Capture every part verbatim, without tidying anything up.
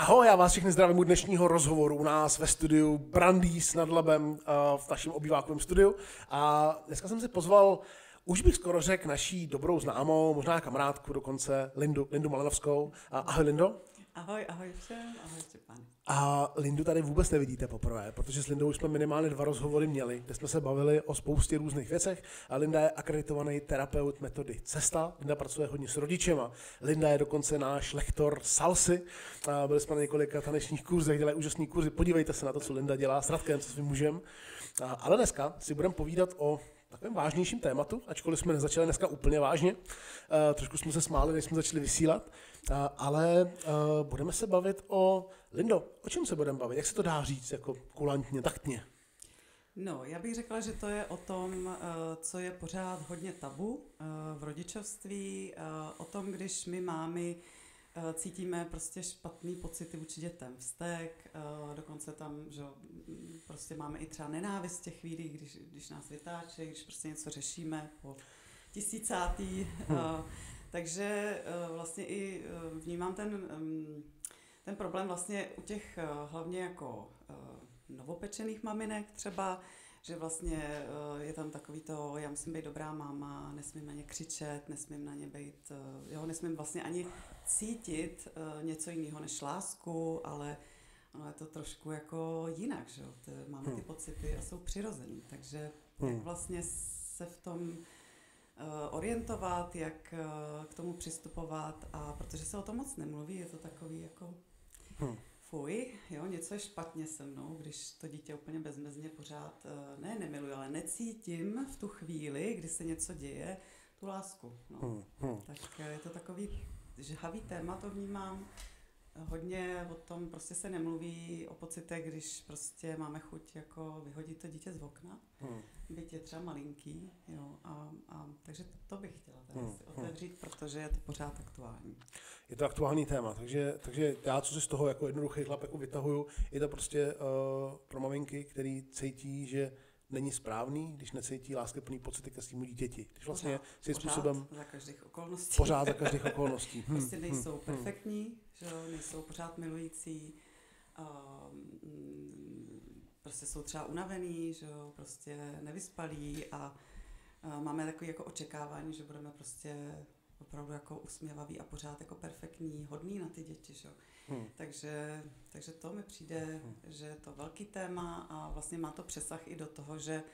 Ahoj, já vás všechny zdravím u dnešního rozhovoru u nás ve studiu Brandýs nad Labem v našem obývákovém studiu. A dneska jsem si pozval, už bych skoro řekl, naší dobrou známou, možná kamarádku dokonce, Lindu, Lindu Malinovskou. Ahoj, Lindo. Ahoj, ahoj všem, ahoj Štěpán. A Lindu tady vůbec nevidíte poprvé, protože s Lindou už jsme minimálně dva rozhovory měli, kde jsme se bavili o spoustě různých věcech. A Linda je akreditovaný terapeut metody Cesta, Linda pracuje hodně s rodičema, Linda je dokonce náš lektor salsy, a byli jsme na několika tanečních kurzech, dělají úžasný kurzy, podívejte se na to, co Linda dělá s Radkem, se svým mužem. A, ale dneska si budeme povídat o takovém vážnějším tématu, ačkoliv jsme nezačali dneska úplně vážně, uh, trošku jsme se smáli, než jsme začali vysílat, uh, ale uh, budeme se bavit o, Lindo, o čem se budeme bavit, jak se to dá říct, jako kulantně, taktně? No, já bych řekla, že to je o tom, uh, co je pořád hodně tabu uh, v rodičovství, uh, o tom, když my mámy uh, cítíme prostě špatný pocity vůči dětem, vztek, uh, dokonce tam, že prostě máme i třeba nenávist v těch chvílích, když, když nás vytáčejí, když prostě něco řešíme po tisícátý. Hmm. Uh, takže uh, vlastně i uh, vnímám ten, um, ten problém vlastně u těch uh, hlavně jako uh, novopečených maminek třeba, že vlastně uh, je tam takový to, já musím být dobrá máma, nesmím na ně křičet, nesmím na ně být, uh, jo, nesmím vlastně ani cítit uh, něco jiného než lásku, ale no, je to trošku jako jinak, že jo, máme ty pocity a jsou přirozený, takže jak vlastně se v tom uh, orientovat, jak uh, k tomu přistupovat, a protože se o tom moc nemluví, je to takový jako hmm. fuj, jo, něco je špatně se mnou, když to dítě úplně bezmezně pořád, uh, ne nemiluji, ale necítím v tu chvíli, kdy se něco děje, tu lásku, no. hmm. Hmm. Tak uh, je to takový žhavý téma, to vnímám. Hodně o tom prostě se nemluví o pocitech, když prostě máme chuť jako vyhodit to dítě z okna, hmm. byť je třeba malinký, jo, a, a takže to bych chtěla tady hmm. si otevřít, protože je to pořád aktuální. Je to aktuální téma, takže, takže já, co si z toho jako jednoduchý chlap jako vytahuju, je to prostě uh, pro maminky, který cítí, že není správný, když necítí láskyplný pocity ke svému dítěti. Když vlastně pořád, pořád způsobem za každých okolností. Pořád za každých okolností. Hmm. Prostě nejsou hmm. perfektní, že jo, nejsou pořád milující, um, prostě jsou třeba unavený, že jo, prostě nevyspalí a uh, máme takové jako očekávání, že budeme prostě opravdu jako usměvaví a pořád jako perfektní, hodný na ty děti, že jo. Hmm. Takže, takže to mi přijde, hmm. že je to velký téma a vlastně má to přesah i do toho, že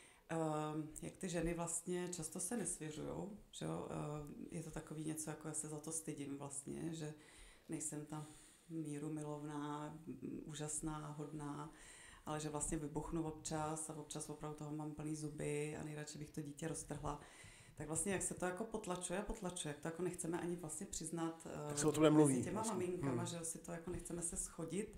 uh, jak ty ženy vlastně často se nesvěřujou, že jo, uh, je to takový něco, jako já se za to stydím vlastně, že nejsem ta míru milovná, úžasná, hodná, ale že vlastně vybuchnu občas a občas opravdu toho mám plný zuby a nejradši bych to dítě roztrhla. Tak vlastně jak se to jako potlačuje a potlačuje, jak to jako nechceme ani vlastně přiznat tak se o tom mluví, těma vlastně. maminkama, hmm. že si to jako nechceme se schodit,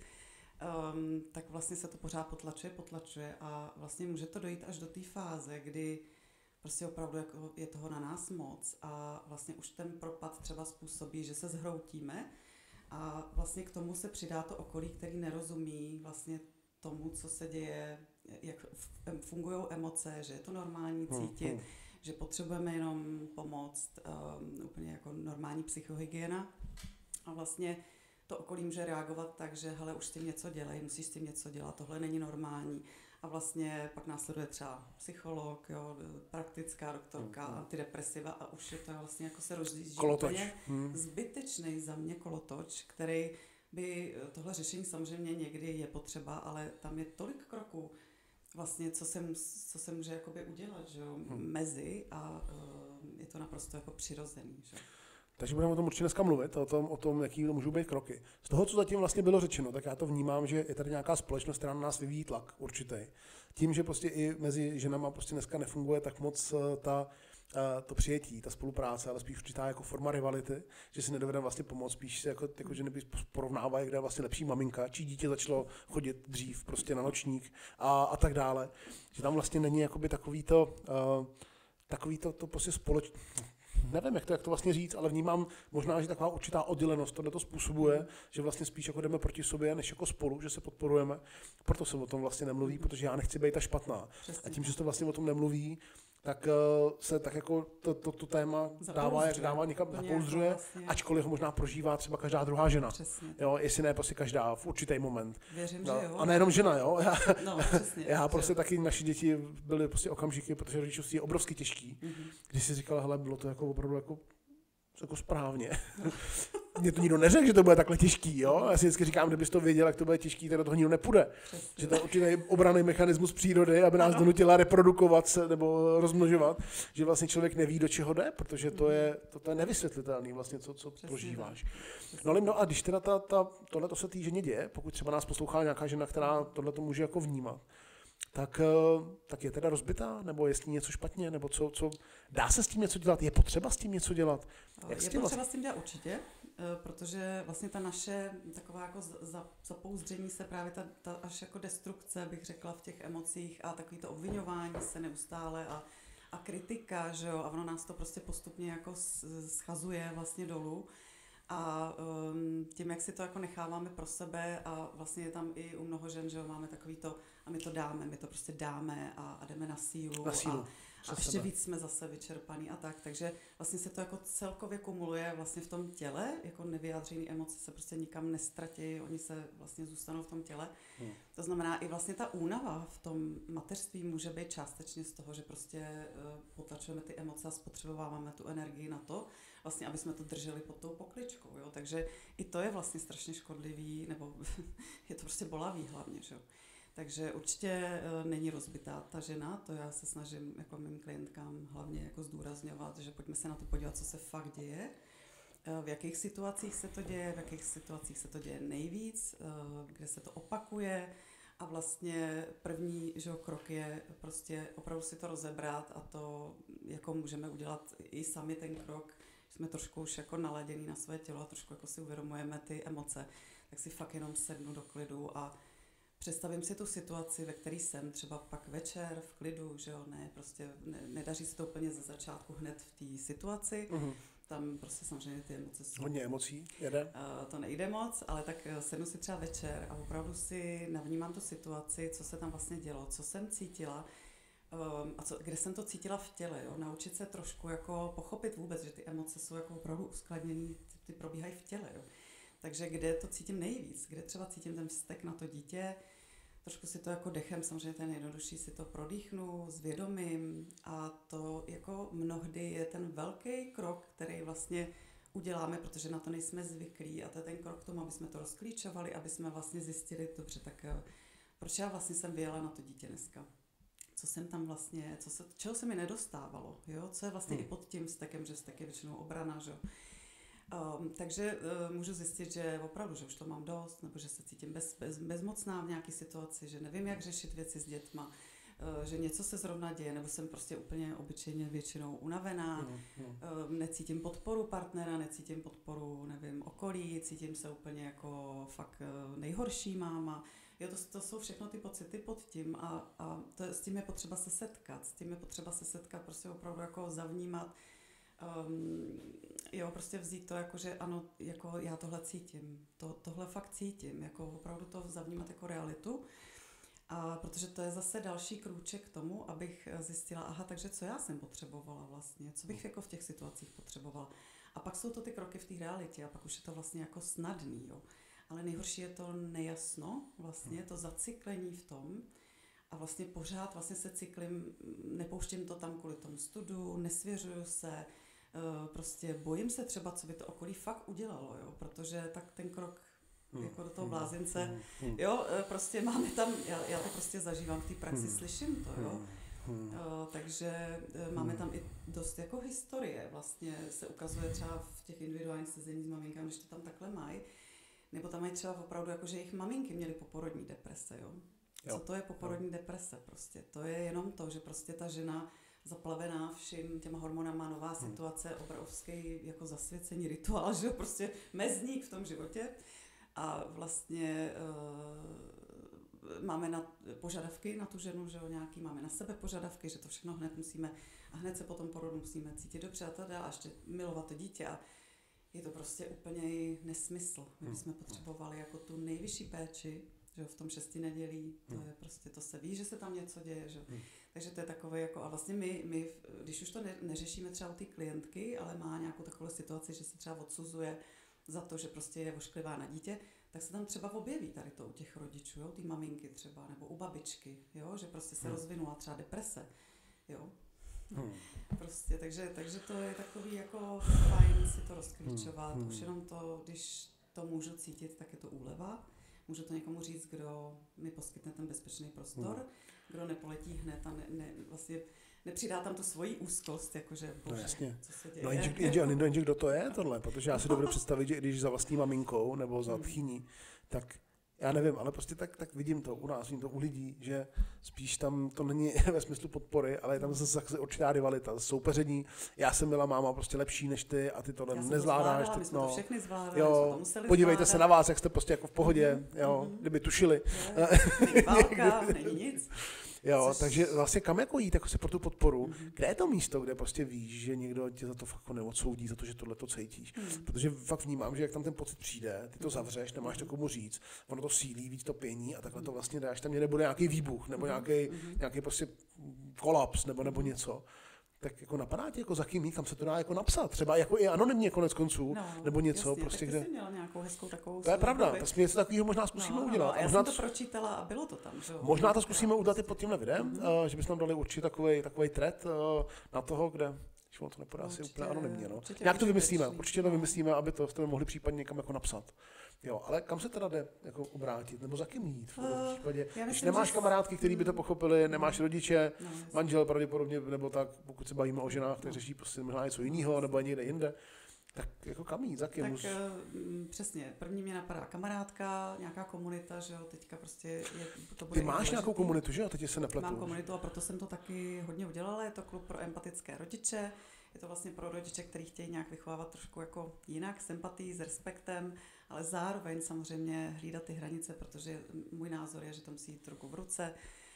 um, tak vlastně se to pořád potlačuje, potlačuje a vlastně může to dojít až do té fáze, kdy prostě opravdu jako je toho na nás moc a vlastně už ten propad třeba způsobí, že se zhroutíme a vlastně k tomu se přidá to okolí, který nerozumí vlastně tomu, co se děje, jak fungují emoce, že je to normální cítit, hmm. že potřebujeme jenom pomoct, um, úplně jako normální psychohygiena a vlastně to okolí může reagovat tak, že hele, už s tím něco dělej, musíš s tím něco dělat, tohle není normální a vlastně pak následuje třeba psycholog, jo, praktická doktorka, hmm. antidepresiva a už je to vlastně jako se rozjíždí úplně hmm. zbytečný za mě kolotoč, který by tohle řešení samozřejmě někdy je potřeba, ale tam je tolik kroků, vlastně, co se, co se může jakoby udělat, že jo, hmm. mezi a uh, je to naprosto jako přirozený, že? Takže budeme o tom určitě dneska mluvit, o tom, o tom, jaký můžou být kroky. Z toho, co zatím vlastně bylo řečeno, tak já to vnímám, že je tady nějaká společnost, která na nás vyvíjí tlak určitý. Tím, že prostě i mezi ženama prostě dneska nefunguje tak moc ta, to přijetí, ta spolupráce, ale spíš určitá jako forma rivality, že si nedovedeme vlastně pomoct, spíš se jako, jako ženy porovnávají, kde je vlastně lepší maminka, či dítě začalo chodit dřív prostě na nočník a, a tak dále. Že tam vlastně není jakoby takový to, uh, takový to, to prostě společné. Nevím, jak to, jak to vlastně říct, ale vnímám možná, že taková určitá oddělenost tohle to způsobuje, že vlastně spíš jako jdeme proti sobě, než jako spolu, že se podporujeme. Proto se o tom vlastně nemluví, protože já nechci být ta špatná. Přesně. A tím, že se to vlastně o tom nemluví, tak uh, se tak jako to, to, to téma dává, jak dává někam zapouzdřuje, jako vlastně. Ačkoliv ho možná prožívá třeba každá druhá žena. Přesně. Jo, jestli ne prostě každá v určitý moment. Věřím, no, že jo. A nejenom žena, jo. Já, no, přesně, já prostě taky naši děti byly prostě okamžiky, protože rodičovství je obrovsky těžký. Mm-hmm. Když si říkala, hele, bylo to jako opravdu jako jako správně. Mně to nikdo neřekl, že to bude takhle těžký, jo? Já si vždycky říkám, kdybys to věděl, jak to bude těžký, tak do toho nikdo nepůjde. Přesně. Že to je určitý obranný mechanismus přírody, aby nás ano. donutila reprodukovat se nebo rozmnožovat, že vlastně člověk neví, do čeho jde, protože to je, to, to je nevysvětlitelný vlastně, co, co prožíváš. No, no a když teda ta, ta, tohle to se té ženě děje, pokud třeba nás poslouchá nějaká žena, která tohle to může jako vnímat, tak, tak je teda rozbitá, nebo je s tím něco špatně, nebo co, co, dá se s tím něco dělat, je potřeba s tím něco dělat? Jak je potřeba s tím dělat určitě, protože vlastně ta naše taková jako zapouzdření se, právě ta, ta až jako destrukce, bych řekla, v těch emocích a takový to obviňování se neustále a, a kritika, že jo, a ono nás to prostě postupně jako schazuje vlastně dolů. A um, tím, jak si to jako necháváme pro sebe a vlastně je tam i u mnoho žen, že jo, máme takový to a my to dáme, my to prostě dáme a, a jdeme na sílu, na sílu. a, a ještě sebe. Víc jsme zase vyčerpaný a tak, takže vlastně se to jako celkově kumuluje vlastně v tom těle, jako nevyjádřený emoce se prostě nikam nestratí, oni se vlastně zůstanou v tom těle. Hmm. To znamená i vlastně ta únava v tom mateřství může být částečně z toho, že prostě uh, potlačujeme ty emoce a spotřebováváme tu energii na to, vlastně, aby jsme to drželi pod tou pokličkou, jo, takže i to je vlastně strašně škodlivý, nebo je to prostě bolavý hlavně, že jo. Takže určitě uh, není rozbitá ta žena, to já se snažím jako mým klientkám hlavně jako zdůrazňovat, že pojďme se na to podívat, co se fakt děje, uh, v jakých situacích se to děje, v jakých situacích se to děje nejvíc, uh, kde se to opakuje a vlastně první že, krok je prostě opravdu si to rozebrat a to jako můžeme udělat i sami ten krok, jsme trošku už jako naladěný na své tělo a trošku jako si uvědomujeme ty emoce, tak si fakt jenom sednu do klidu a představím si tu situaci, ve které jsem, třeba pak večer v klidu, že jo, ne, prostě ne, nedaří se to úplně ze začátku hned v té situaci, mm-hmm. tam prostě samozřejmě ty emoce jsou... Hodně emocí, jede? Uh, to nejde moc, ale tak sednu si třeba večer a opravdu si navnímám tu situaci, co se tam vlastně dělo, co jsem cítila, Um, a co, kde jsem to cítila v těle, jo? Naučit se trošku jako pochopit vůbec, že ty emoce jsou jako opravdu uskladněný, ty, ty probíhají v těle, jo? Takže kde to cítím nejvíc, kde třeba cítím ten vztek na to dítě, trošku si to jako dechem, samozřejmě ten nejjednodušší si to prodýchnu, zvědomím a to jako mnohdy je ten velký krok, který vlastně uděláme, protože na to nejsme zvyklí a to je ten krok k tomu, aby jsme to rozklíčovali, aby jsme vlastně zjistili, dobře, tak proč já vlastně jsem vyjela na to dítě dneska. Co jsem tam vlastně, co se, čeho se mi nedostávalo, jo? Co je vlastně hmm. i pod tím vztekem, že vztek je většinou obrana, že? Um, takže uh, můžu zjistit, že opravdu, že už to mám dost, nebo že se cítím bez, bez, bezmocná v nějaké situaci, že nevím, jak řešit věci s dětma, uh, že něco se zrovna děje, nebo jsem prostě úplně obyčejně většinou unavená, hmm. Hmm. Um, necítím podporu partnera, necítím podporu, nevím, okolí, cítím se úplně jako fakt uh, nejhorší máma. Jo, to, to jsou všechno ty pocity pod tím a, a to, s tím je potřeba se setkat, s tím je potřeba se setkat, prostě opravdu jako zavnímat, um, jo, prostě vzít to jako, že ano, jako já tohle cítím, to, tohle fakt cítím, jako opravdu to zavnímat jako realitu a protože to je zase další krůček k tomu, abych zjistila, aha, takže co já jsem potřebovala vlastně, co bych jako v těch situacích potřebovala a pak jsou to ty kroky v té realitě a pak už je to vlastně jako snadný, jo. Ale nejhorší je to nejasno, vlastně to zacyklení v tom a vlastně pořád vlastně se cyklím, nepouštím to tam kvůli tomu studu, nesvěřuju se, prostě bojím se třeba, co by to okolí fakt udělalo, jo, protože tak ten krok jako do toho blázince, jo, prostě máme tam, já, já to prostě zažívám v té praxi, slyším to, jo, takže máme tam i dost jako historie, vlastně se ukazuje třeba v těch individuálních sezení s maminkami, když to tam takhle mají, nebo tam mají třeba opravdu, jako, že jejich maminky měly poporodní deprese, jo? Co to je poporodní jo. deprese prostě? To je jenom to, že prostě ta žena zaplavená vším těma hormonama, nová hmm. situace, obrovský jako zasvěcení rituál, že jo? Prostě mezník v tom životě a vlastně uh, máme na požadavky na tu ženu, že jo, nějaký, máme na sebe požadavky, že to všechno hned musíme a hned se potom porodu musíme cítit dobře a teda a ještě milovat to dítě a je to prostě úplně nesmysl. My bychom potřebovali jako tu nejvyšší péči že v tom šesti nedělí, to hmm. je prostě, to se ví, že se tam něco děje, že? Hmm. Takže to je takové jako, a vlastně my, my když už to ne, neřešíme třeba u té klientky, ale má nějakou takovou situaci, že se třeba odsuzuje za to, že prostě je ošklivá na dítě, tak se tam třeba objeví tady to u těch rodičů, jo, ty maminky třeba, nebo u babičky, jo, že prostě se hmm. rozvinula třeba deprese, jo. Hmm. Prostě, takže, takže to je takový jako fajn si to rozklíčovat, hmm. už jenom to, když to můžu cítit, tak je to úleva. Můžu to někomu říct, kdo mi poskytne ten bezpečný prostor, hmm. kdo nepoletí hned a ne, ne, vlastně nepřidá tam tu svoji úzkost, jakože bože, no jasně. Co se děje. No jenže, jenže, jenže kdo to je tohle, protože já si dovedu představit, že když za vlastní maminkou nebo za tchýní, tak já nevím, ale prostě tak, tak vidím to u nás, vidím to u lidí, že spíš tam to není ve smyslu podpory, ale je tam zase určitá rivalita, soupeření. Já jsem byla máma prostě lepší než ty a ty to nezvládáš. To zvládala, no, to všechny zvládali, jo, museli podívejte zvládat. se na vás, jak jste prostě jako v pohodě, mm-hmm. jo, kdyby tušili. Je, není válka, není nic. Jo, Což... takže vlastně kam jako jít jako se pro tu podporu, mm-hmm. kde je to místo, kde prostě víš, že někdo tě za to fakt neodsoudí, za to, že tohle to cítíš. Mm-hmm. Protože fakt vnímám, že jak tam ten pocit přijde, ty to zavřeš, nemáš to komu říct, ono to sílí, víc to pění a takhle to vlastně dáš, tam nebude nějaký výbuch, nebo nějaký, mm-hmm. nějaký prostě kolaps, nebo, nebo něco. Tak jako napadá tě, jako za kým jít, kam se to dá jako napsat, třeba jako i anonymně konec konců, no, nebo něco, jasně, prostě tak kde... jsi měla nějakou hezkou takovou... To je pravda, tak něco takového možná zkusíme no, udělat. No, a já možná jsem to pročítala a bylo to tam, že jo? Možná to zkusíme udělat i pod tímhle videem, mm-hmm. uh, že bychom tam dali určitě takový takový thread uh, na toho, kde... Když on to nepodá asi úplně anonymně, no. Nějak to vymyslíme, určitě to vymyslíme, aby to jste mohli případně někam jako napsat. Jo, ale kam se teda jde jako obrátit, nebo za kým jít v tom případě? Uh, Když nemáš že... kamarádky, který by to pochopili, nemáš rodiče, no, manžel pravděpodobně, nebo tak, pokud se bavíme o ženách, tak řeší prostě možná něco jiného, nebo někde jinde. Tak jako kam jít, za kým? Tak uh, přesně, první mě napadá kamarádka, nějaká komunita, že jo, teďka prostě je, to bude... Ty máš důležitý. Nějakou komunitu, že jo, teď se nepletu. Mám komunitu a proto jsem to taky hodně udělala, je to klub pro empatické rodiče, je to vlastně pro rodiče, kteří chtějí nějak vychovávat trošku jako jinak, s empatií, s respektem, ale zároveň samozřejmě hlídat ty hranice, protože můj názor je, že to musí jít ruku v ruce.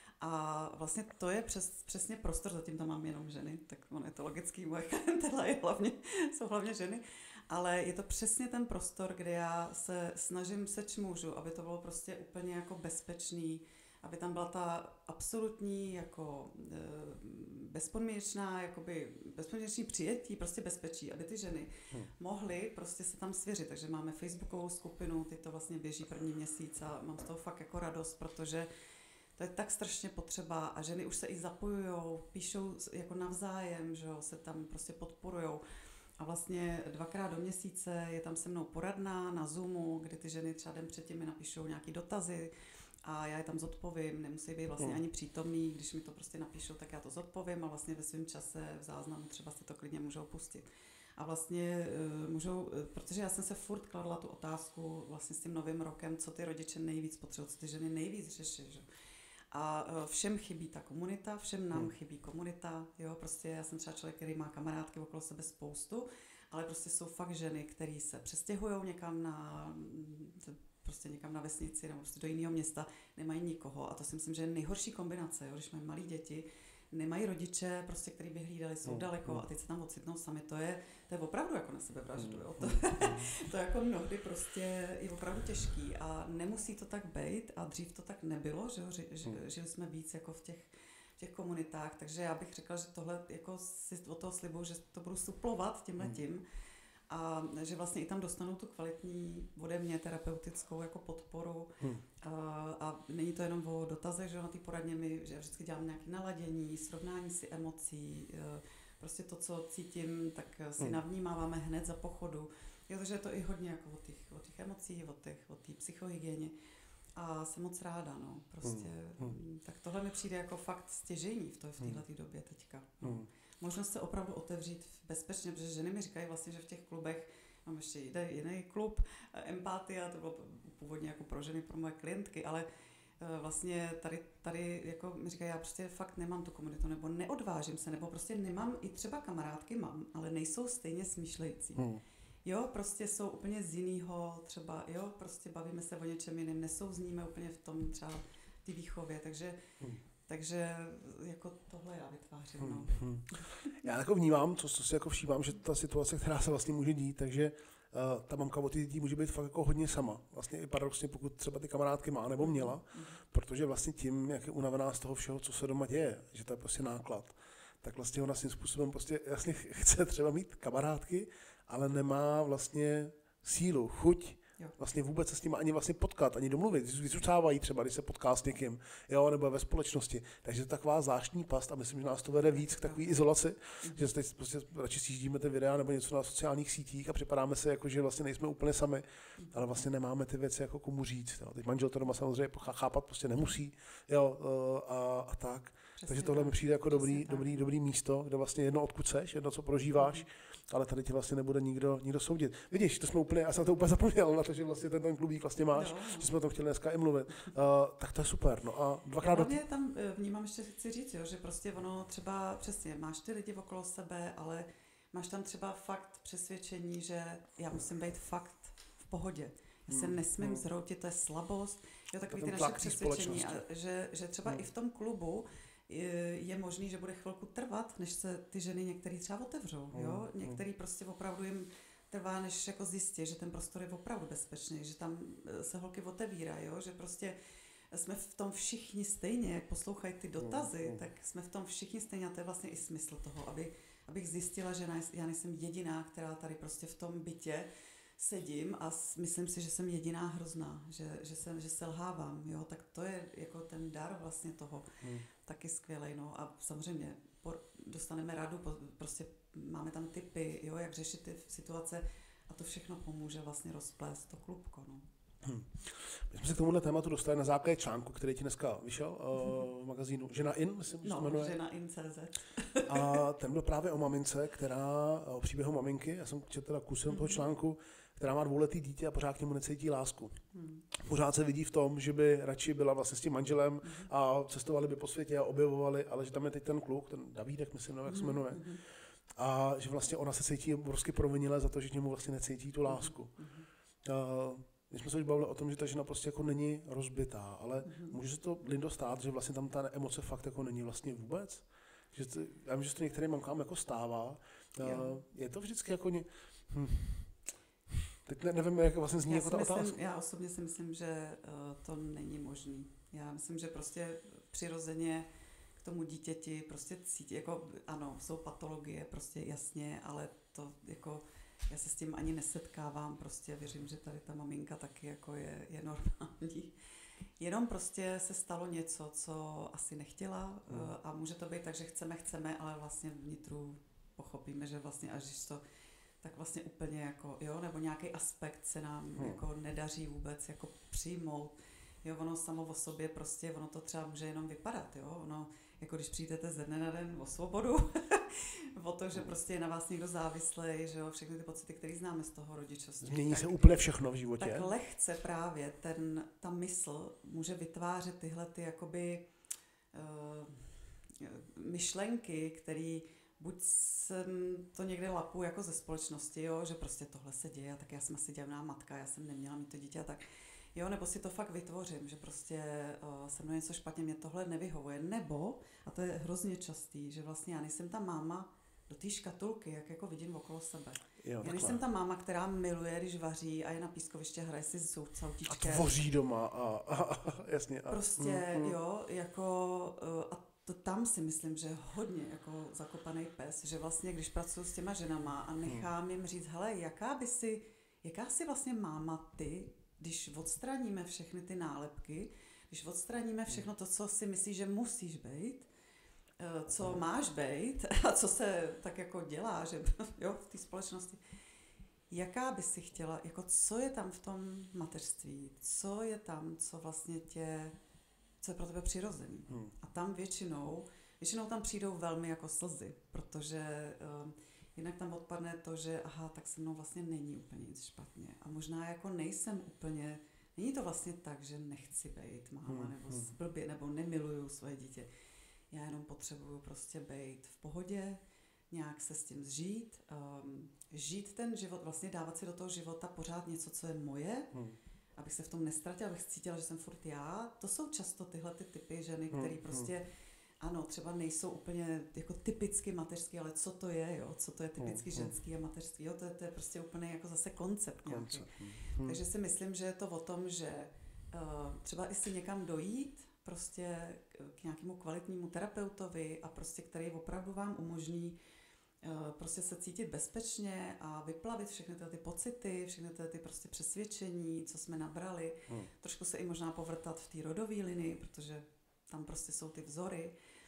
A vlastně to je přes, přesně prostor, zatím tam mám jenom ženy, tak ono je to logický, moje klientela je hlavně, jsou hlavně ženy, ale je to přesně ten prostor, kde já se snažím seč můžu, aby to bylo prostě úplně jako bezpečný, aby tam byla ta absolutní jako e, bezpodmínečná, jakoby bezpodmínečný přijetí, prostě bezpečí, aby ty ženy hmm. mohly prostě se tam svěřit. Takže máme facebookovou skupinu, teď to vlastně běží první měsíc a mám z toho fakt jako radost, protože to je tak strašně potřeba a ženy už se i zapojujou, píšou jako navzájem, že jo, se tam prostě podporujou. A vlastně dvakrát do měsíce je tam se mnou poradna na Zoomu, kdy ty ženy třeba den předtím mi napíšou nějaký dotazy a já je tam zodpovím, nemusí být vlastně ani přítomný, když mi to prostě napíšou, tak já to zodpovím a vlastně ve svém čase v záznamu třeba si to klidně můžou pustit. A vlastně uh, můžou, protože já jsem se furt kladla tu otázku vlastně s tím novým rokem, co ty rodiče nejvíc potřebují, co ty ženy nejvíc řeší, že? A všem chybí ta komunita, všem nám hmm. chybí komunita, jo, prostě já jsem třeba člověk, který má kamarádky okolo sebe spoustu, ale prostě jsou fakt ženy, které se přestěhujou někam na, prostě někam na vesnici nebo prostě do jiného města, nemají nikoho a to si myslím, že je nejhorší kombinace, jo, když mají malé děti, nemají rodiče, prostě, který by hlídali, jsou daleko a teď se tam ocitnou sami, to je, to je opravdu jako na sebevraždu, jo. To, to je jako mnohdy prostě je opravdu těžký a nemusí to tak být a dřív to tak nebylo, že jo, ži, žili jsme víc jako v těch, v těch komunitách, takže já bych řekla, že tohle jako si od toho slibuju, že to budu suplovat tímhletím a že vlastně i tam dostanou tu kvalitní ode mě terapeutickou jako podporu hmm. a, a není to jenom o dotazech, že na té poradně my, že já vždycky dělám nějaké naladění, srovnání si emocí, prostě to, co cítím, tak si hmm. navnímáváme hned za pochodu, jo, takže je to i hodně jako o těch, o těch emocí, o těch, o té psychohygieně a jsem moc ráda, no, prostě, hmm. tak tohle mi přijde jako fakt stěžejní v, to, v této době teďka, no. Hmm. Možnost se opravdu otevřít bezpečně, protože ženy mi říkají vlastně, že v těch klubech, mám ještě jiný klub, Empatia, to bylo původně jako pro ženy, pro moje klientky, ale vlastně tady, tady jako mi říkají, já prostě fakt nemám tu komunitu, nebo neodvážím se, nebo prostě nemám, i třeba kamarádky mám, ale nejsou stejně smýšlející. Hmm. Jo, prostě jsou úplně z jinýho, třeba, jo, prostě bavíme se o něčem jiném, nesouzníme úplně v tom třeba ty výchově, takže hmm. Takže jako tohle já vytvářím. No. Hmm, hmm. Já jako vnímám, co, co si jako všímám, že ta situace, která se vlastně může dít, takže ta mamka od těch dětí může být fakt jako hodně sama. Vlastně i paradoxně, pokud třeba ty kamarádky má nebo měla, protože vlastně tím, jak je unavená z toho všeho, co se doma děje, že to je prostě náklad, tak vlastně ona svým způsobem prostě jasně chce třeba mít kamarádky, ale nemá vlastně sílu, chuť, jo. Vlastně vůbec se s nimi ani vlastně potkat, ani domluvit. Vycucávají třeba, když se potká s někým, jo, nebo ve společnosti. Takže to je taková zvláštní past a myslím, že nás to vede víc k takové izolaci, mm-hmm. že teď prostě radši sjíždíme ty videa nebo něco na sociálních sítích a připadáme se jako, že vlastně nejsme úplně sami, mm-hmm. ale vlastně nemáme ty věci jako komu říct. Jo. Teď manžel to doma samozřejmě chápat prostě nemusí, jo, a, a tak. Přesně takže tohle tak. Mi přijde jako dobrý, dobrý, dobrý místo, kde vlastně jedno odkud seš, jedno co prožíváš, mm-hmm. ale tady ti vlastně nebude nikdo, nikdo soudit. Vidíš, to jsme úplně, já jsem to úplně zapomněl na to, že vlastně ten, ten klubík vlastně máš, no, no. že jsme o tom chtěli dneska i mluvit. Uh, tak to je super. No a dvakrát já do... tam vnímám, ještě chci říct, jo, že prostě ono třeba přesně, máš ty lidi okolo sebe, ale máš tam třeba fakt přesvědčení, že já musím být fakt v pohodě. Já se hmm. nesmím hmm. zhroutit, to je slabost. Jo, takový ty naše přesvědčení, a že, že třeba hmm. i v tom klubu je možný, že bude chvilku trvat, než se ty ženy některý třeba otevřou, jo? Některý prostě opravdu jim trvá, než jako zjistí, že ten prostor je opravdu bezpečný, že tam se holky otevírají, jo? Že prostě jsme v tom všichni stejně, jak poslouchají ty dotazy, mm, mm. tak jsme v tom všichni stejně a to je vlastně i smysl toho, aby, abych zjistila, že já nejsem jediná, která tady prostě v tom bytě sedím a myslím si, že jsem jediná hrozná, že, že, se, že selhávám, jo, tak to je jako ten dar vlastně toho, hmm. taky skvělej, no a samozřejmě por, dostaneme radu, prostě máme tam tipy, jo, jak řešit ty situace a to všechno pomůže vlastně rozplést to klubko, no. Hmm. My jsme se k tomuhle tématu dostali na základě článku, který ti dneska vyšel uh, v magazínu Žena In, myslím, že no, se jmenuje. Žena In tečka cé zet. A ten byl právě o mamince, která, o příběhu maminky, já jsem četl teda kusem mm-hmm. toho článku, která má dvouletý dítě a pořád k němu necítí lásku. Hmm. Pořád se vidí v tom, že by radši byla vlastně s tím manželem hmm. a cestovali by po světě a objevovali, ale že tam je teď ten kluk, ten Davídek, myslím, nevím, jak se jmenuje, hmm. a že vlastně ona se cítí obrovsky provinile za to, že k němu vlastně necítí tu lásku. Hmm. Uh, my jsme se už bavili o tom, že ta žena prostě jako není rozbitá, ale hmm. může se to, Lindo, stát, že vlastně tam ta emoce fakt jako není vlastně vůbec? Že to, já vím, že se to některým mamkám jako stává. Uh, je to vždycky jako ně... Hm. Teď ne, nevím, jak vlastně zní já jako ta myslím, otázka. Já osobně si myslím, že uh, to není možný. Já myslím, že prostě přirozeně k tomu dítěti prostě cítí, jako ano, jsou patologie, prostě jasně, ale to jako, já se s tím ani nesetkávám, prostě věřím, že tady ta maminka taky jako je, je normální. Jenom prostě se stalo něco, co asi nechtěla hmm. uh, a může to být tak, že chceme, chceme, ale vlastně vnitru pochopíme, že vlastně až když to tak vlastně úplně jako, jo, nebo nějaký aspekt se nám hmm. jako nedaří vůbec jako přijmout. Jo, ono samo o sobě prostě, ono to třeba může jenom vypadat, jo, ono, jako když přijdete ze dne na den o svobodu, o to, že prostě je na vás někdo závislý, že jo, všechny ty pocity, které známe z toho rodičovství. Změní tak, se úplně všechno v životě. Tak lehce právě ten, ta mysl může vytvářet tyhle ty jakoby uh, myšlenky, které buď jsem to někde lapu jako ze společnosti, jo, že prostě tohle se děje, a tak já jsem asi děvná matka, já jsem neměla mít to dítě a tak. Jo, nebo si to fakt vytvořím, že prostě uh, se mnou něco špatně, mě tohle nevyhovuje. Nebo, a to je hrozně častý, že vlastně já nejsem ta máma do té škatulky, jak jako vidím okolo sebe. Jo, já nejsem ta máma, která miluje, když vaří a je na pískoviště, hraje si s soutíčkem. A tvoří doma a, a, a jasně. A, prostě, mm, jo, jako uh, a to tam si myslím, že je hodně jako zakopaný pes, že vlastně, když pracuji s těma ženama a nechám jim říct, hele, jaká by si, jaká si vlastně máma ty, když odstraníme všechny ty nálepky, když odstraníme všechno to, co si myslíš, že musíš být, co máš být a co se tak jako dělá, že jo, v té společnosti, jaká by si chtěla, jako co je tam v tom mateřství, co je tam, co vlastně tě, co je pro tebe přirozený. Hmm. A tam většinou, většinou tam přijdou velmi jako slzy, protože um, jinak tam odpadne to, že aha, tak se mnou vlastně není úplně nic špatně. A možná jako nejsem úplně, není to vlastně tak, že nechci být máma, hmm. nebo blbě, nebo nemiluju svoje dítě. Já jenom potřebuju prostě být v pohodě, nějak se s tím zžít, um, žít ten život, vlastně dávat si do toho života pořád něco, co je moje, hmm. abych se v tom nestratila, abych cítila, že jsem furt já. To jsou často tyhle ty typy ženy, které hmm. prostě ano, třeba nejsou úplně jako typicky mateřský, ale co to je, jo? Co to je typicky Hmm. ženský a mateřský, jo? To, je, to je prostě úplně jako zase koncept nějaký. Koncept. Hmm. Takže si myslím, že je to o tom, že uh, třeba i si někam dojít, prostě k nějakému kvalitnímu terapeutovi a prostě který opravdu vám umožní uh, prostě se cítit bezpečně a vyplavit všechny ty, ty pocity, všechny ty, ty prostě přesvědčení, co jsme nabrali. Hmm. Trošku se i možná povrtat v té rodové linii, protože tam prostě jsou ty vzory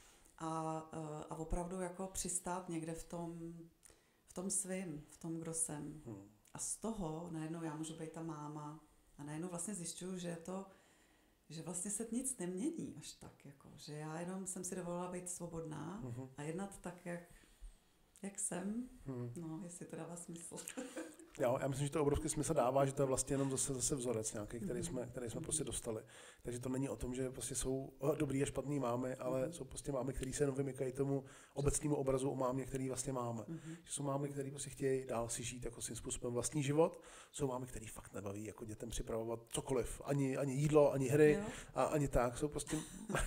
a, uh, a opravdu jako přistát někde v tom, v tom svým, v tom, kdo jsem. Hmm. A z toho najednou já můžu být ta máma a najednou vlastně zjišťuju, že je to, že vlastně se nic nemění až tak, jako, že já jenom jsem si dovolila být svobodná uh-huh. a jednat tak, jak, jak jsem, uh-huh. no, jestli to dává smysl. Jo, já myslím, že to obrovský smysl dává, že to je vlastně jenom zase, zase vzorec nějaký, který jsme, který jsme prostě dostali. Takže to není o tom, že prostě jsou dobrý a špatný mámy, ale jsou prostě mámy, které se jenom vymykají tomu obecnému obrazu o mámě, který vlastně máme. Mm-hmm. Jsou mámy, které prostě chtějí dál si žít jako svým způsobem vlastní život. Jsou mámy, které fakt nebaví jako dětem připravovat cokoliv, ani, ani jídlo, ani hry, jo. a ani tak. Jsou prostě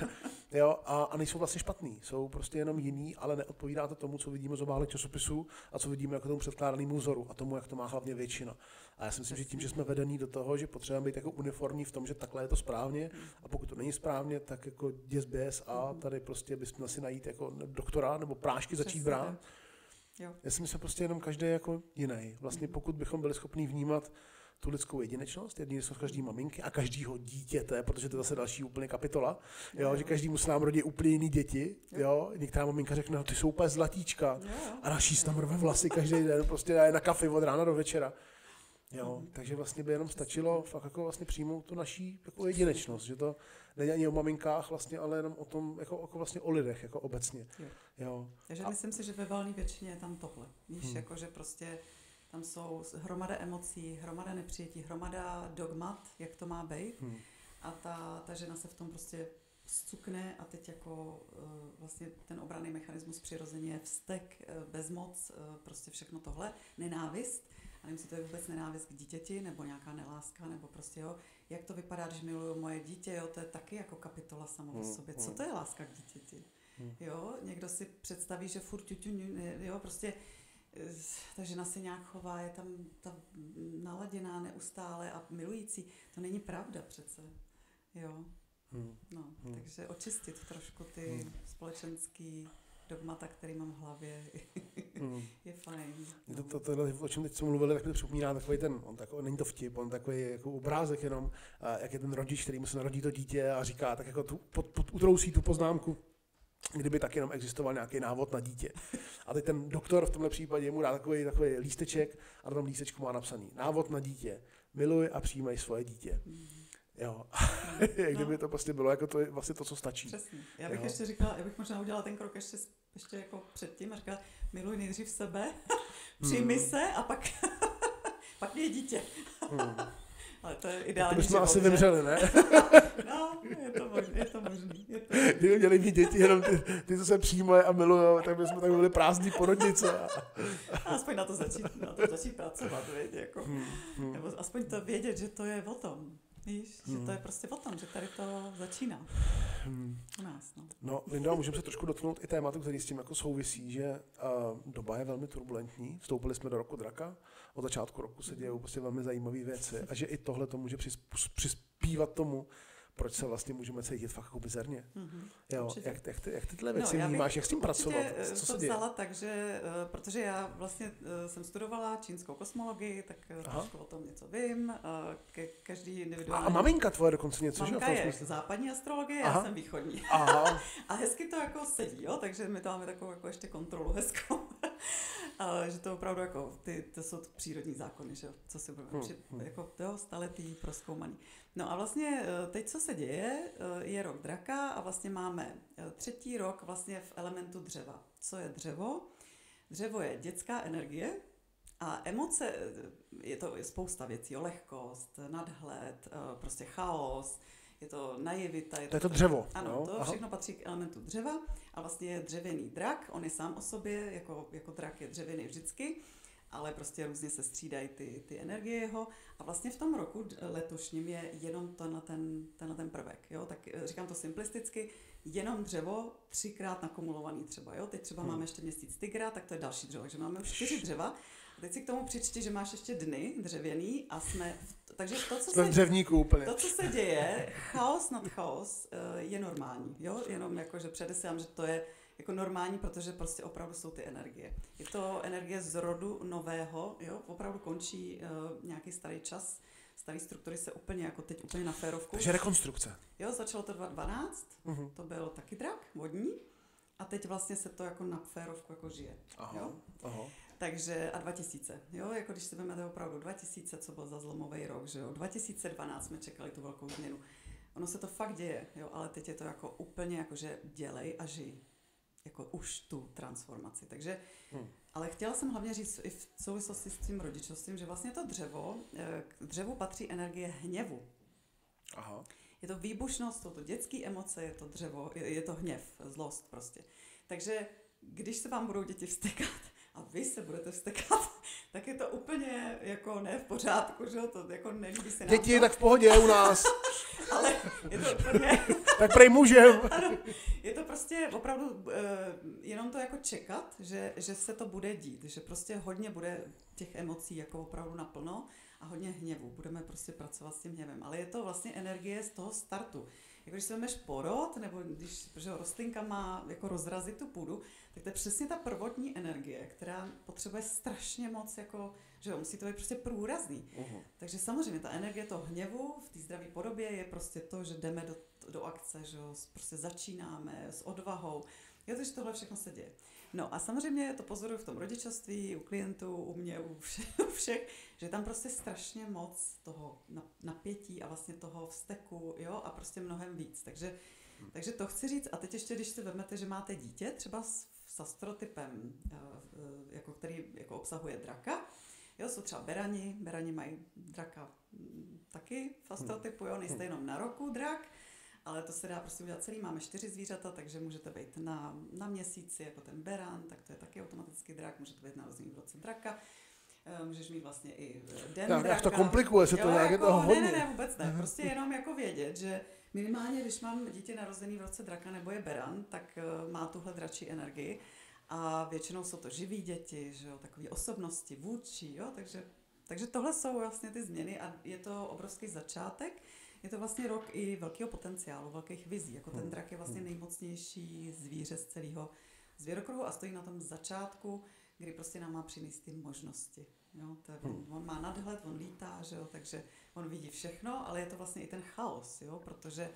jo, a, a nejsou vlastně špatný. Jsou prostě jenom jiný, ale neodpovídá to tomu, co vidíme z obálek časopisů a co vidíme jako tomu předkládanému vzoru a tomu, jak to má hlavně většina. A já si myslím, že tím, že jsme vedení do toho, že potřebujeme být jako uniformní v tom, že takhle je to správně a pokud to není správně, tak jako děs běs a tady prostě bychom si najít jako doktora nebo prášky začít brát. Jo. Já si myslím, prostě jenom každý jako jiný. Vlastně pokud bychom byli schopni vnímat tu lidskou jedinečnost, jedinečnost každý maminky a každého dítěte, protože to je zase další úplně kapitola, jo, jo. že každému se nám rodí úplně jiný děti, jo. Jo. Některá maminka řekne, no, ty jsou úplně zlatíčka jo. a naší se tam rve vlasy každý den, prostě je na kafe od rána do večera. Jo, mm. takže vlastně by jenom stačilo fakt jako vlastně přijmout tu naší jako jedinečnost, že to není ani o maminkách vlastně, ale jenom o tom, jako, jako vlastně o lidech, jako obecně. Jo. Jo. Takže a... myslím si, že ve valné většině je tam tohle. Víš, hmm. jako že prostě tam jsou hromada emocí, hromada nepřijetí, hromada dogmat, jak to má být. Hmm. A ta, ta žena se v tom prostě zcukne a teď jako uh, vlastně ten obranný mechanismus přirozeně je vztek, uh, bezmoc, uh, prostě všechno tohle, nenávist. A nevím, jestli to je vůbec nenávist k dítěti, nebo nějaká neláska, nebo prostě jo, jak to vypadá, když miluju moje dítě, jo, to je taky jako kapitola samo o sobě. Co to je láska k dítěti? Jo, někdo si představí, že furt ťuťu, jo, prostě ta žena se nějak chová, je tam ta naladěná neustále a milující. To není pravda přece, jo. No, takže očistit trošku ty společenský dogmata, který mám v hlavě, mm. je fajn. No. To, to, tohle, o čem teď jsme mluvili, tak mi to připomíná takový ten, on takový, není to vtip, on takový jako obrázek jenom, a jak je ten rodič, který mu se narodí to dítě a říká, tak jako tu, pod, pod, utrousí tu poznámku, kdyby tak jenom existoval nějaký návod na dítě. A teď ten doktor v tomhle případě mu dá takový, takový lísteček a na tom lístečku má napsaný návod na dítě, miluj a přijímej svoje dítě. Mm. Jo, jak kdyby no. to prostě bylo jako to, vlastně to, co stačí. Přesně. Já bych jo. ještě říkala, já bych možná udělala ten krok ještě, ještě jako předtím a říkala, miluj nejdřív sebe, přijmi hmm. se a pak, pak mě dítě. Hmm. Ale to je ideální. To bychom asi vymřeli, ne? No, je to možný, je to možný. Je to... Kdyby měli mít děti jenom ty, ty co se přijímají a milujou, tak bychom tak byli prázdní porodnice. A... a aspoň na to začít, na to začít pracovat, věď, jako. Hmm. Hmm. Nebo aspoň to vědět, že to je o tom. Víš, hmm. že to je prostě o tom, že tady to začíná hmm. u nás. No, no Lindo, můžeme se trošku dotknout i tématu, který s tím jako souvisí, že uh, doba je velmi turbulentní. Vstoupili jsme do roku draka, od začátku roku se dějou prostě velmi zajímavé věci a že i tohle to může přispívat tomu, proč se vlastně můžeme cítit fakt jako bizarně. Mm-hmm, jo, jak, jak, ty, jak tyhle věci no, vnímáš, jak s tím pracovat? Co to se děje? Vzala tak, že, protože já vlastně jsem studovala čínskou kosmologii, tak Aha. trošku o tom něco vím. Ke, každý individuální... A maminka tvoje dokonce něco, Mamka že? Mamka je západní astrologie, Aha. já jsem východní. Aha. A hezky to jako sedí, jo? Takže my to máme takovou jako ještě kontrolu hezkou. Ale že to opravdu jako, ty, to jsou přírodní zákony, že jo? Co si budeme hmm. hmm. jako jo, staletý prozkoumaný. No a vlastně teď, co se děje, je rok draka a vlastně máme třetí rok vlastně v elementu dřeva. Co je dřevo? Dřevo je dětská energie a emoce, je to spousta věcí, jo, lehkost, nadhled, prostě chaos, je to naivita. Je to, to je to dřevo. Ano, no? to Aha. všechno patří k elementu dřeva a vlastně je dřevěný drak, on je sám o sobě, jako, jako drak je dřevěný vždycky. ale prostě různě se střídají ty, ty energie jeho a vlastně v tom roku letošním je jenom tenhle ten, tenhle ten prvek, jo, tak říkám to simplisticky, jenom dřevo třikrát nakumulovaný třeba, jo, teď třeba hmm. máme ještě měsíc tygra, tak to je další dřevo, takže máme už čtyři dřeva a teď si k tomu přičti, že máš ještě dny dřevěný a jsme, v, takže to, co se, úplně. to, co se děje, chaos nad chaos je normální, jo, jenom jako, že předesílám, že to je jako normální, protože prostě opravdu jsou ty energie. Je to energie z rodu nového, jo, opravdu končí uh, nějaký starý čas, staré struktury se úplně jako teď úplně na férovku. Takže rekonstrukce. Jo, začalo to dvanáct, uh-huh. to byl taky drak, vodní, a teď vlastně se to jako na férovku jako žije. Aha, jo? Aha. Takže a dva tisíce, jo, jako když si vezmete opravdu dva tisíce, co byl za zlomový rok, že jo, dva tisíce dvanáct jsme čekali tu velkou změnu. Ono se to fakt děje, jo, ale teď je to jako úplně jako, že dělej a žij. Jako už tu transformaci. Takže, hmm. ale chtěla jsem hlavně říct i v souvislosti s tím rodičovstvím, že vlastně to dřevo, k dřevu patří energie hněvu. Aha. Je to výbušnost, jsou to dětské emoce, je to dřevo, je, je to hněv, zlost prostě. Takže když se vám budou děti vztekat a vy se budete vztekat, tak je to úplně jako ne v pořádku, že to jako nelíbí se nám. Děti, tak v pohodě u nás. Ale je to úplně... tak prej můžem. Ano, je to prostě opravdu uh, jenom to jako čekat, že, že se to bude dít, že prostě hodně bude těch emocí jako opravdu naplno a hodně hněvu. Budeme prostě pracovat s tím hněvem. Ale je to vlastně energie z toho startu. Jako když si vezmeš porod, nebo když protože rostlinka má jako rozrazit tu půdu, tak to je přesně ta prvotní energie, která potřebuje strašně moc, jako, že jo, musí to být prostě průrazný. Uh-huh. Takže samozřejmě ta energie toho hněvu v té zdravé podobě je prostě to, že jdeme do, do akce, že jo, prostě začínáme s odvahou. Jo, takže tohle všechno se děje. No a samozřejmě to pozoruju v tom rodičovství, u klientů, u mě, u všech, u všech, že je tam prostě strašně moc toho napětí a vlastně toho vzteku, jo, a prostě mnohem víc. Takže, hmm. takže to chci říct. A teď ještě, když si vezmete, že máte dítě, třeba s, s astrotypem, jako, který jako obsahuje draka, jo, jsou třeba berani, berani mají draka taky v astrotypu, jo, nejste jenom na roku drak, ale to se dá prostě udělat celý. Máme čtyři zvířata, takže můžete být na, na měsíci jako ten beran, tak to je taky automaticky drak, můžete být narozený v roce draka, můžeš mít vlastně i den já, draka. Jak to komplikuje, se to jo, nějak jako, je toho hodně. Ne, ne, ne, vůbec ne, prostě jenom jako vědět, že minimálně, když mám dítě narozený v roce draka nebo je beran, tak uh, má tuhle dračí energii a většinou jsou to živí děti, že jo, takový osobnosti, vůdčí, jo, takže, takže tohle jsou vlastně ty změny a je to obrovský začátek. Je to vlastně rok i velkého potenciálu, velkých vizí. Jako ten drak je vlastně nejmocnější zvíře z celého zvěrokruhu a stojí na tom začátku, kdy prostě nám má přinést ty možnosti. Jo? To je, on, on má nadhled, on lítá, že jo? Takže on vidí všechno, ale je to vlastně i ten chaos, jo? Protože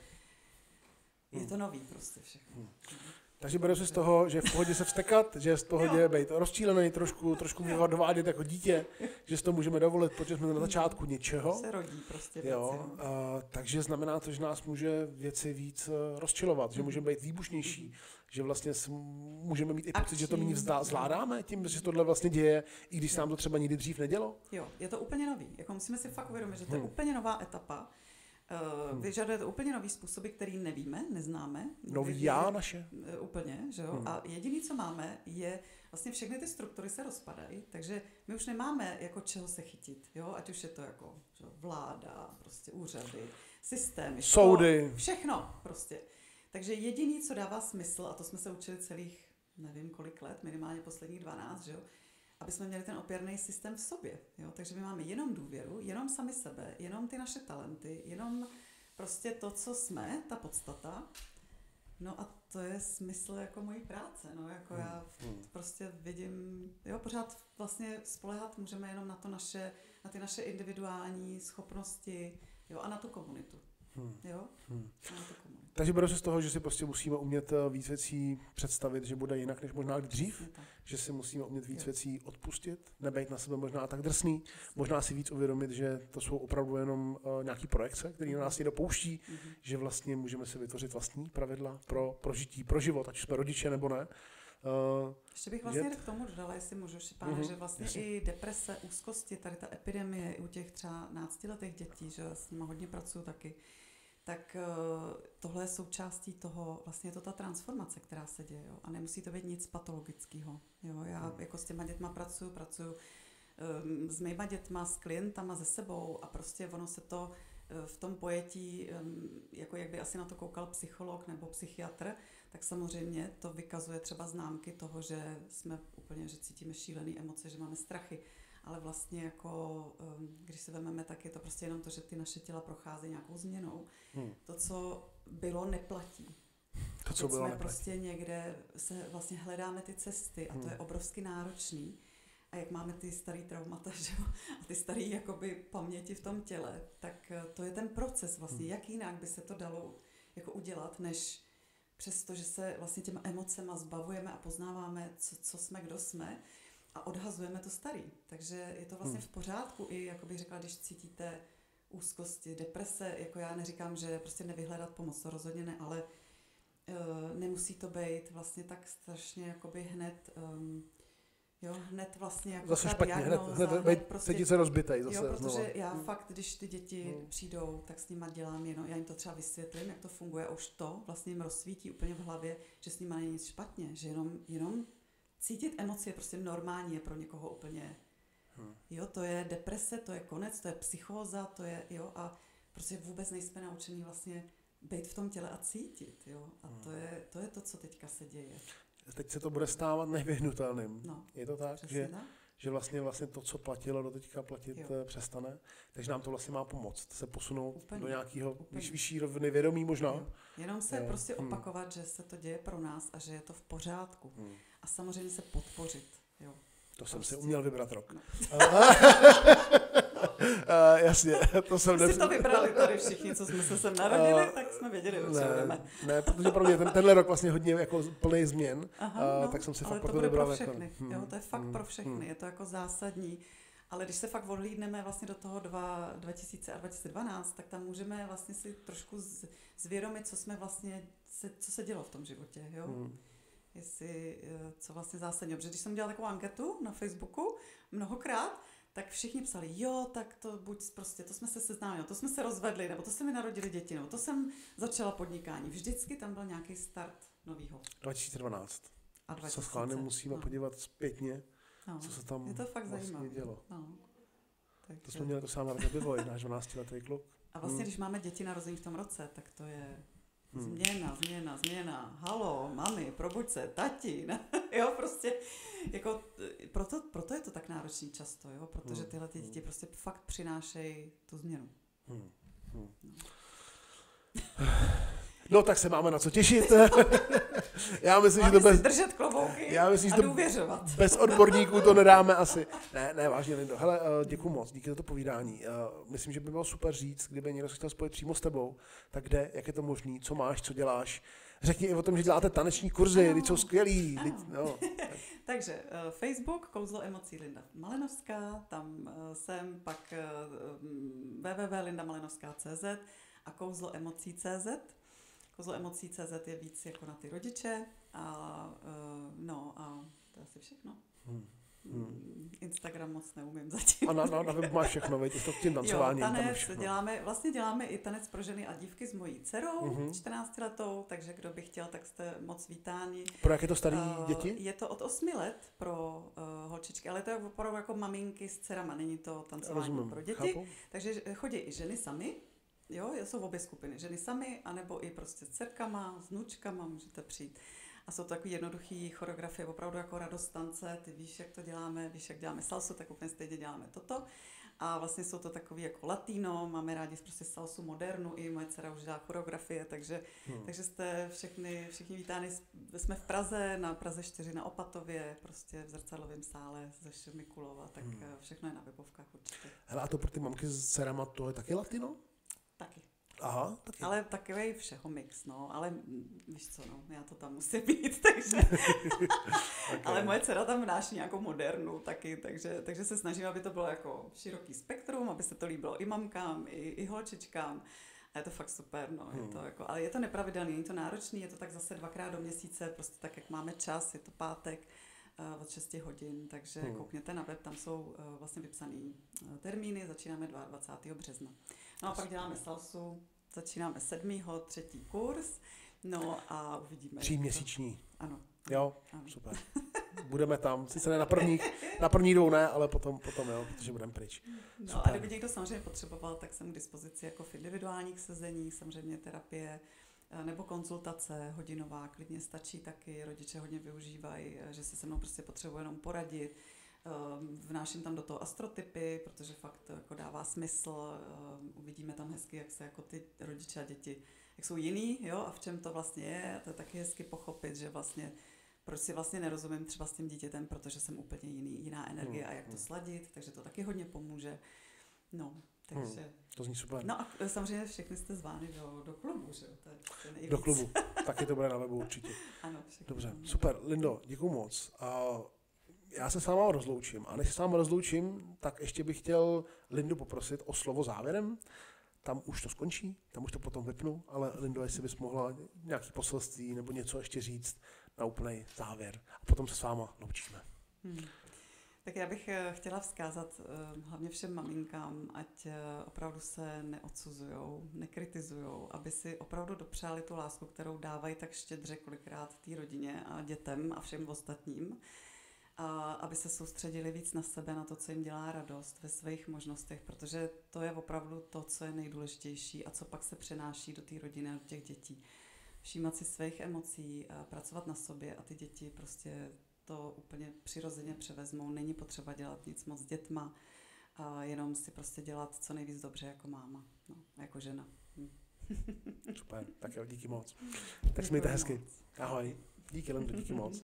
je to nový prostě všechno. Takže beru si z toho, že je v pohodě se vztekat, že je v pohodě být rozčílený, trošku, trošku dovádět jako dítě, že si to můžeme dovolit, protože jsme na začátku něčeho. Se rodí prostě věci. Jo, a, takže znamená to, že nás může věci víc rozčilovat, že můžeme být výbušnější, že vlastně můžeme mít i pocit, že to méně zvládáme tím, že se tohle vlastně děje, i když se nám to třeba nikdy dřív nedělo. Jo, je to úplně nový. Jako musíme si fakt uvědomit, že to je hmm. úplně nová etapa. Uh, vyžaduje to úplně nový způsoby, který nevíme, neznáme. Nový já naše. Uh, úplně, že jo. Hmm. A jediný, co máme, je vlastně všechny ty struktury se rozpadají, takže my už nemáme jako čeho se chytit, jo. Ať už je to jako že, vláda, prostě úřady, systémy, soudy. Škol, všechno prostě. Takže jediný, co dává smysl, a to jsme se učili celých, nevím kolik let, minimálně posledních dvanáct, že jo, aby jsme měli ten opěrný systém v sobě. Jo? Takže my máme jenom důvěru, jenom sami sebe, jenom ty naše talenty, jenom prostě to, co jsme, ta podstata. No a to je smysl jako mojí práce. No? Jako já prostě vidím, jo, pořád vlastně spoléhat můžeme jenom na to naše, na ty naše individuální schopnosti, jo, a na tu komunitu. Hmm. Jo? Hmm. Takže beru se z toho, že si prostě musíme umět víc věcí představit, že bude jinak než možná dřív, že si musíme umět víc jo. věcí odpustit, nebejt na sebe možná tak drsný, možná si víc uvědomit, že to jsou opravdu jenom uh, nějaký projekce, které na nás někdo pouští, mm-hmm. že vlastně můžeme si vytvořit vlastní pravidla pro prožití, pro život, ať jsme rodiče nebo ne. Uh, Ještě bych vlastně že... k tomu dodala, jestli můžu, Štěpáne, mm-hmm, že vlastně jasně. i deprese, úzkosti, tady ta epidemie i u těch třeba náctiletých dětí, že s nimi hodně pracuju taky, tak uh, tohle je součástí toho, vlastně je to ta transformace, která se děje, jo? A nemusí to být nic patologického. Jo? Já hmm. jako s těma dětma pracuju, pracuju um, s mýma dětma, s klientama, ze sebou a prostě ono se to uh, v tom pojetí, um, jako jak by asi na to koukal psycholog nebo psychiatr, tak samozřejmě to vykazuje třeba známky toho, že jsme úplně, že cítíme šílené emoce, že máme strachy. Ale vlastně jako, když se vezmeme, tak je to prostě jenom to, že ty naše těla procházejí nějakou změnou. Hmm. To, co bylo, neplatí. To, co bylo, jsme neplatí. prostě někde, se vlastně hledáme ty cesty a to hmm. je obrovsky náročný. A jak máme ty starý traumata, že? A ty starý jakoby paměti v tom těle, tak to je ten proces vlastně. Hmm. Jak jinak by se to dalo jako udělat, než přesto, že se vlastně těma emocema zbavujeme a poznáváme, co, co jsme, kdo jsme, a odhazujeme to starý. Takže je to vlastně hmm. v pořádku i, jako bych řekla, když cítíte úzkosti, deprese, jako já neříkám, že prostě nevyhledat pomoc, to rozhodně ne, ale uh, nemusí to být vlastně tak strašně jakoby hned, um, jo, hned vlastně jako zase ta špatně, diagnóza, hned, hned, hned prostě, teď se rozbitej zase. Jo, protože znova. já hmm. fakt, když ty děti hmm. přijdou, tak s nima dělám jenom, já jim to třeba vysvětlím, jak to funguje a už to vlastně jim rozsvítí úplně v hlavě, že s nima není nic špatně, že jenom, jenom cítit emoce je prostě normální, je pro někoho úplně, hmm. jo, to je deprese, to je konec, to je psychóza, to je, jo, a prostě vůbec nejsme naučení vlastně být v tom těle a cítit, jo, a hmm. to je, to je to, co teďka se děje. Teď se to bude stávat nevyhnutelným. No, je to tak, že, že vlastně, vlastně to, co platilo do teďka platit, jo. přestane, takže nám to vlastně má pomoct se posunout úplně, do nějakého vyšší rovny vědomí možná. Jo. Jenom se je. prostě hmm. opakovat, že se to děje pro nás a že je to v pořádku. Hmm. A samozřejmě se podpořit. Jo. To jsem prostě si uměl vybrat rok. No. Uh, jasně, to jsem... Jsi to vybrali tady všichni, co jsme se sem narodili, uh, tak jsme věděli, o čem jdeme. Ne, protože pro mě ten, tenhle rok vlastně hodně jako plný změn, Aha, uh, no, tak jsem si ale fakt to proto bude vybral. pro všechny, jako, hmm, jo, to je fakt hmm, pro všechny, hmm. je to jako zásadní. Ale když se fakt odhlídneme vlastně do toho dva, dva tisíce a dva tisíce dvanáct, tak tam můžeme vlastně si trošku z, zvědomit, co jsme vlastně, se, co se dělo v tom životě, jo. Hmm. Jestli, co vlastně zásadně. Protože když jsem dělala takovou anketu na Facebooku mnohokrát, tak všichni psali, jo, tak to buď prostě, to jsme se seznámili, to jsme se rozvedli, nebo to se mi narodili děti, nebo to jsem začala podnikání. Vždycky tam byl nějaký start novýho. dva tisíce dvanáct. A dva tisíce. Se schválně musíme no. podívat zpětně, no. co se tam je to fakt vlastně zajímavé. dělo. No. Takže... To jsme měli to sám narozený vývoj, náš dvanáctiletý kluk. A vlastně, hmm. když máme děti narození v tom roce, tak to je hmm. změna, změna, změna. Halo, mami, probuď se, tati. Jo, prostě, jako, proto, proto je to tak náročný často, jo, protože tyhle ty děti prostě fakt přinášejí tu změnu. Hmm. Hmm. No. No, tak se máme na co těšit. Já myslím, máme že to bez... držet klobouky Já myslím, a že důvěřovat. Bez odborníků to nedáme asi. Ne, ne, vážně, Lindo. Hele, děkuju moc, díky za to povídání. Myslím, že by bylo super říct, kdyby někdo se chtěl spojit přímo s tebou, tak kde, jak je to možný, co máš, co děláš. Řekni i o tom, že děláte taneční kurzy, ty jsou skvělí. No. Takže uh, Facebook, Kouzlo emocí Linda Malenovská, tam uh, jsem, pak uh, w w w tečka linda malenovská tečka c z a kouzlo emocí tečka c z. Kouzlo emocí tečka c z je víc jako na ty rodiče a uh, no a to je asi všechno. Hmm. Hmm. Instagram moc neumím zatím. A na, na, na webu máš všechno, veď, to k tím tancování. Jo, tanec, děláme, vlastně děláme i tanec pro ženy a dívky s mojí dcerou, uh-huh. čtrnáctiletou, takže kdo by chtěl, tak jste moc vítáni. Pro jaké to staré uh, děti? Je to od osmi let pro uh, holčičky, ale to je opravdu jako maminky s dcerama, není to tancování Rozumím, pro děti. Chápu. Takže chodí i ženy samy, jo, jsou obě skupiny, ženy samy, anebo i prostě s dcerkama, s vnučkama, můžete přijít. A jsou to takový jednoduchý choreografie, opravdu jako radost tance, ty víš, jak to děláme, víš, jak děláme salsu, tak úplně stejně děláme toto. A vlastně jsou to takový jako latino, máme rádi prostě salsu modernu, i moje dcera už dělá choreografie, takže, hmm. takže jste všechny, všichni vítáni, jsme v Praze, na Praze čtyři na Opatově, prostě v zrcadlovém sále ze Šermikulova, tak hmm. všechno je na webovkách určitě. Hele, a to pro ty mamky s dcerama, to je taky latino? Taky. Aha, taky. Ale takový všeho mix, no, ale víš co, no, já to tam musím být, takže, okay. Ale moje dcera tam vnáší nějakou modernu taky, takže, takže se snažím, aby to bylo jako široký spektrum, aby se to líbilo i mamkám, i, i holčičkám a je to fakt super, no, hmm. je to jako, ale je to nepravidelný, není to náročný, je to tak zase dvakrát do měsíce, prostě tak, jak máme čas, je to pátek, uh, od šesti hodin, takže hmm. koukněte na web, tam jsou uh, vlastně vypsaný uh, termíny, začínáme dvacátého druhého března. No a pak děláme salsu, začínáme sedmého třetí kurz, no a uvidíme. Tříměsíční. Ano, Jo, Ano. super. Budeme tam, sice ne na prvních, na první dvou ne, ale potom, potom jo, protože budeme pryč. No Super. a kdyby někdo samozřejmě potřeboval, tak jsem k dispozici jako v individuálních sezeních, samozřejmě terapie nebo konzultace hodinová, klidně stačí taky, rodiče hodně využívají, že se se mnou prostě potřebují jenom poradit. Vnáším tam do toho astrotypy, protože fakt jako dává smysl, uvidíme tam hezky, jak se jako ty rodiče a děti, jak jsou jiný, jo, a v čem to vlastně je, to je taky hezky pochopit, že vlastně proč si vlastně nerozumím třeba s tím dítětem, protože jsem úplně jiný, jiná energie hmm. a jak to sladit, takže to taky hodně pomůže. No, takže... Hmm. To zní super. No a samozřejmě všechny jste zvány do, do klubu, že jo, to je, to je nejvíc. Do klubu, taky to bude na webu určitě. Ano, všechny. Dobře, super, Lindo, děkuju moc. A já se s váma rozloučím. A než se s váma rozloučím, tak ještě bych chtěl Lindu poprosit o slovo závěrem. Tam už to skončí, tam už to potom vypnu, ale Lindo, jestli bys mohla nějaký poselství nebo něco ještě říct na úplný závěr. A potom se s váma loučíme. Hmm. Tak já bych chtěla vzkázat hlavně všem maminkám, ať opravdu se neodsuzujou, nekritizujou, aby si opravdu dopřáli tu lásku, kterou dávají tak štědře kolikrát té rodině a dětem a všem ostatním. A aby se soustředili víc na sebe, na to, co jim dělá radost ve svých možnostech, protože to je opravdu to, co je nejdůležitější a co pak se přenáší do té rodiny a do těch dětí. Všímat si svých emocí, a pracovat na sobě a ty děti prostě to úplně přirozeně převezmou. Není potřeba dělat nic moc s dětma, a jenom si prostě dělat co nejvíc dobře jako máma, no, jako žena. Hm. Super, tak jo, díky moc. Tak mějte hezky. Ahoj. Díky, Lindo, díky moc.